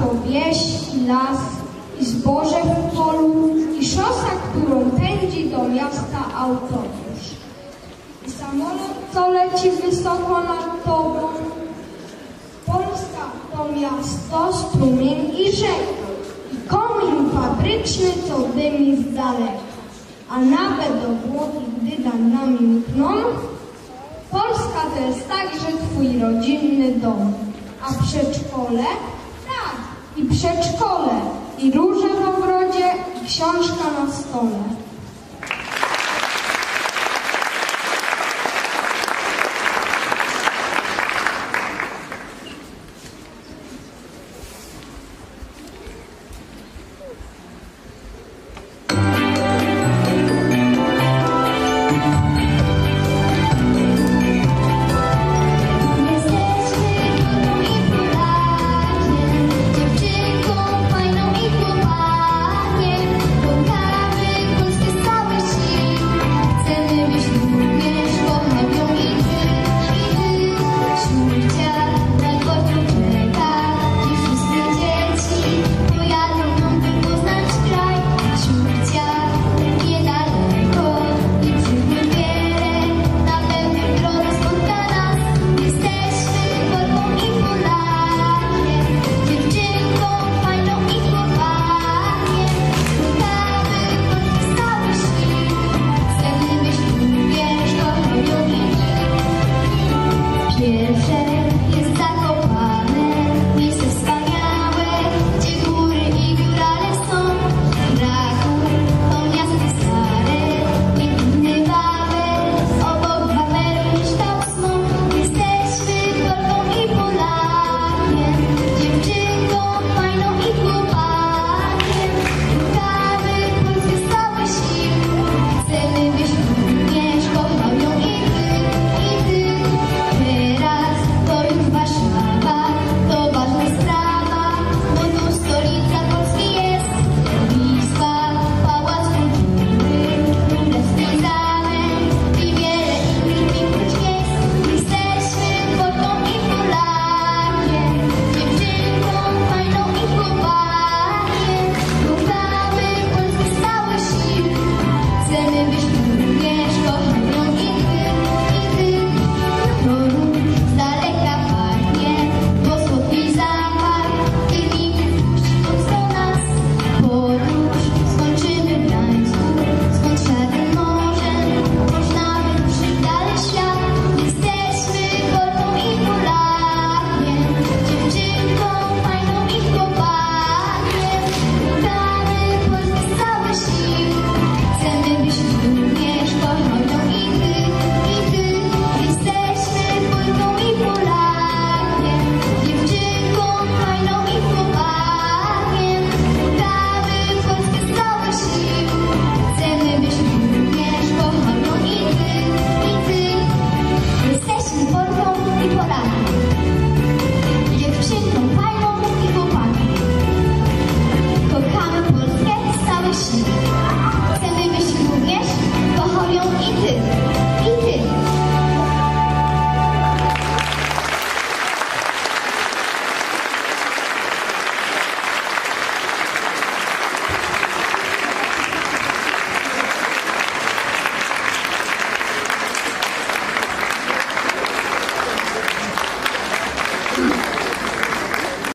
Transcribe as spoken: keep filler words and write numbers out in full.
to wieś i las, i zboże w polu, i szosa, którą pędzi do miasta autobus. I samolot, co leci wysoko nad tobą. Polska to miasto, strumień i rzeka, i komin fabryczny, co dymi z daleka. A nawet do głowy, gdy nad nami mkną, Polska to jest także twój rodzinny dom. A przedszkole? Tak, i przedszkole, i róże w ogrodzie, i książka na stole.